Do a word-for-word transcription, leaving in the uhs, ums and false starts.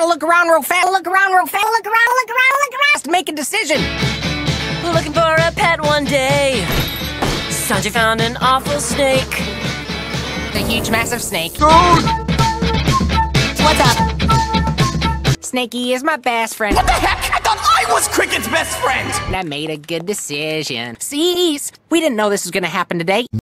look around real fast. Look around real fast. Look around, look around, look around. Make a decision. Looking for a pet one day, Sanjay found an awful snake. The huge, massive snake. Dude! What's up? Snakey is my best friend. What the heck? I thought I was Cricket's best friend! And I made a good decision. Cease! We didn't know this was gonna happen today.